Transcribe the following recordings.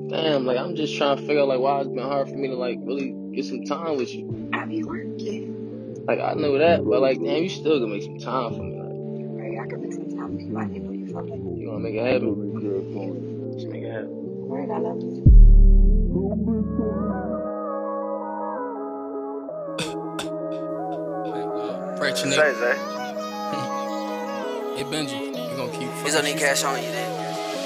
damn, like, I'm just trying to figure out, like, why it's been hard for me to, like, really get some time with you. I be working. Like, I know that, but, like, damn, you still gonna make some time for me. Like, Right, I can make some time for you. I didn't know you felt like you wanna make it happen? Just make it happen. right, I love you. Right, your Say, nigga. Zay. Hey, Benji, you gon' keep He's on the cash on you, then.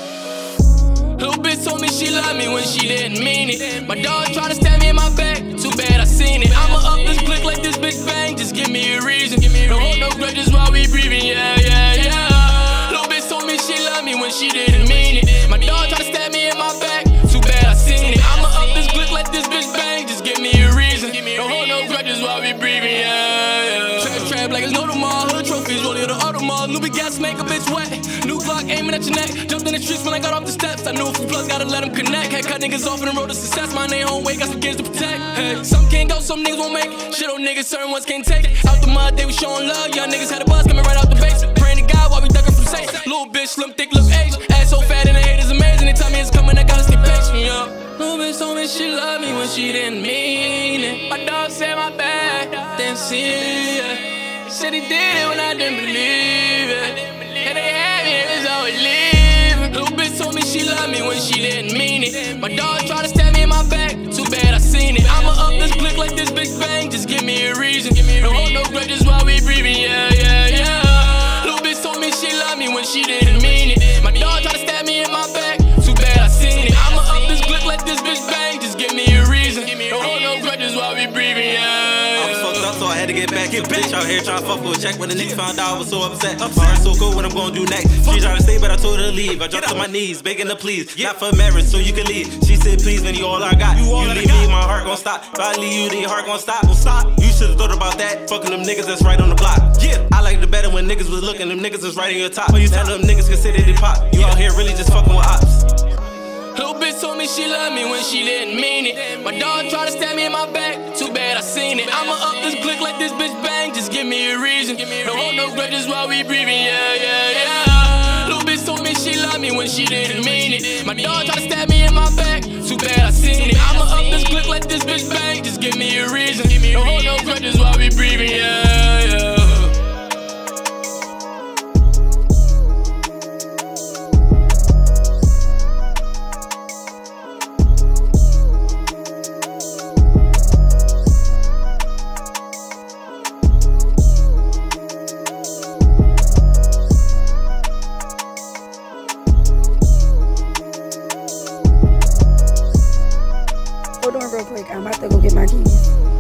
Little bitch told me she loved me when she didn't mean it. My dog tried to stab me in my back, too bad I seen it. I'ma up this click like this bitch bang, just give me a reason. Don't hold no grudges while we breathing, yeah, yeah, yeah. Little bitch told me she loved me when she didn't mean it. My dog tried to stab me in my back, too bad I seen it. I'ma up this click like this bitch bang, just give me a reason. Don't hold no grudges while we breathing, yeah, yeah. Trap like it's no tomorrow, hood trophies rolling the Audemars. New big gas make a bitch wet. New Glock aiming at your neck. Jumped in the streets when I got off the steps. I knew a few plugs, gotta let them connect. Had cut niggas off in the road to success. My name home way, got some kids to protect. Hey, some can't go, some niggas won't make it. Shit on niggas, certain ones can't take it. Out the mud, they was showing love. Young niggas had a buzz coming right out the basement. Praying to God while we ducking from Satan. Little bitch, slim, thick, look Asian. Ass so fat and the hate is amazing. They tell me it's coming, I gotta stay patient, yo. Little bitch told me she loved me when she didn't mean it. My dog said my bad, didn't see it. Said he did it when I didn't believe it. And they had me, it's always leaving. Little bitch told me she loved me when she didn't mean it. My dog tried to stab me in my back, too bad I seen it. I'ma up this click like this bitch bang, just give me a reason. Don't hold no grudges while we breathing, yeah, yeah, yeah. Little bitch told me she loved me when she didn't mean it. My dog tried to stab me in my back, too bad I seen it. I'ma up this click like this bitch bang, just give me a reason. Don't hold no grudges while we breathing, yeah. I was fucked up, so I had to get back. Get bitch out here trying to fuck with a check. When the niggas found out, I was so upset. My heart so cold, what I'm gonna do next? She tried to stay, but I told her to leave. I dropped to my knees, begging her please. Not for marriage, so you can leave. She said, please, man, you all I got. You leave me, my heart gon' stop. If I leave you, then your heart gon' stop. You should've thought about that. Fucking them niggas that's right on the block. Yeah, I liked it better when niggas was looking. Them niggas was right on your top. Now them niggas consider they pop. You out here really just fucking with ops. Little bitch told me she loved me when she didn't mean it. My dog tried to stab me in my back, too bad I seen it. I'ma up this click like this bitch bang, just give me a reason. Don't hold no grudges while we breathing, yeah, yeah, yeah. Little bitch told me she loved me when she didn't mean it. My dog tried to stab me in my back, too bad I seen it. I'ma up this click like this bitch bang, just give me a reason. Don't hold no grudges while we breathing, yeah, yeah. Hold on real quick. I'm about to go get my keys.